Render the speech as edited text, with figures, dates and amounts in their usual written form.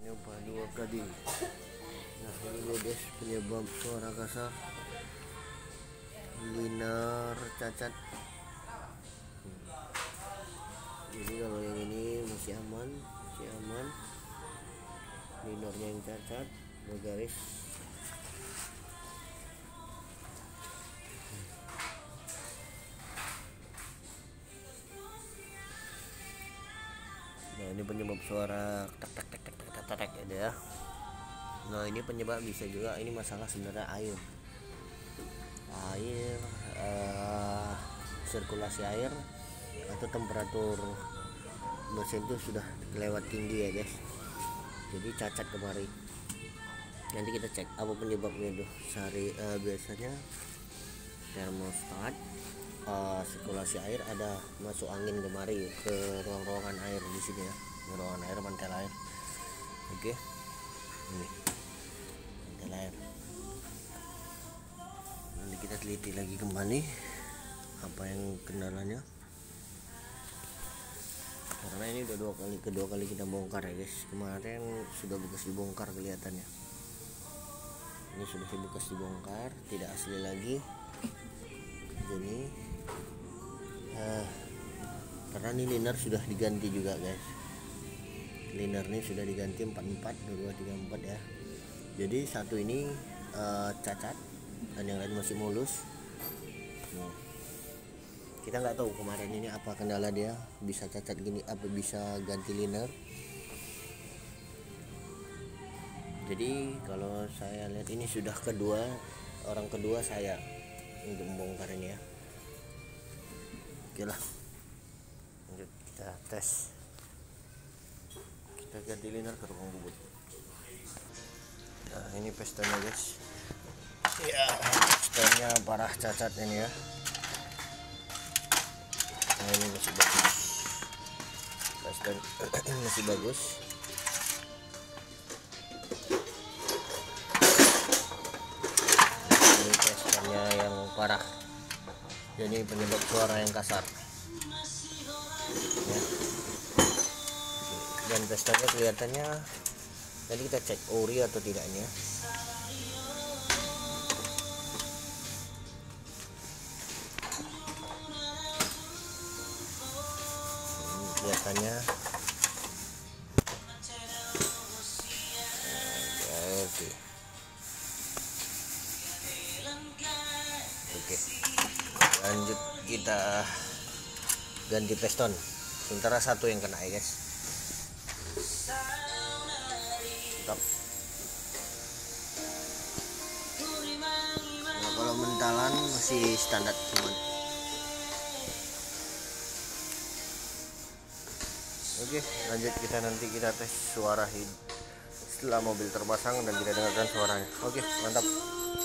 nyoba 2 kali. Nah ini dia guys penyebab suara kasar liner cacat. Jadi kalau yang ini masih aman, linernya yang cacat bergaris. Nah ini penyebab suara tak tak tak tak tak tak tak ya. Nah ini penyebab bisa juga ini masalah sebenarnya air sirkulasi air atau temperatur mesin itu sudah lewat tinggi ya guys, jadi cacat kemari. Nanti kita cek apa penyebabnya itu. Biasanya termostat sirkulasi air ada masuk angin kemari ke ruangan air di sini ya, ruangan air, mantel air. Oke, ini mantel air. Nanti kita teliti lagi kembali apa yang kendalanya, karena ini udah kedua kali kita bongkar ya guys. Kemarin sudah bekas dibongkar kelihatannya, ini sudah bekas dibongkar, tidak asli lagi. Jadi karena ini liner sudah diganti juga guys, liner ini sudah diganti 44 2234 ya. Jadi satu ini cacat dan yang lain masih mulus. Kita nggak tahu kemarin ini apa kendala dia bisa cacat gini, apa bisa ganti liner. Jadi kalau saya lihat ini sudah orang kedua saya untuk membongkar ini ya. Oke lah, lanjut kita tes, kita ganti liner ke ruang bubut. Nah ini pistonnya guys ya, pistonnya parah cacat ini ya. Nah ini masih bagus, piston masih bagus. Ini pistonnya yang parah, jadi penyebab suara yang kasar ya. Dan pistonnya kelihatannya tadi kita cek ori atau tidaknya. Kelihatannya oke, lanjut kita ganti piston. Sementara satu yang kena ya guys. Stop. Nah, kalau mentalan masih standar teman. Oke, lanjut nanti kita tes suara setelah mobil terpasang dan kita dengarkan suaranya. Oke, mantap.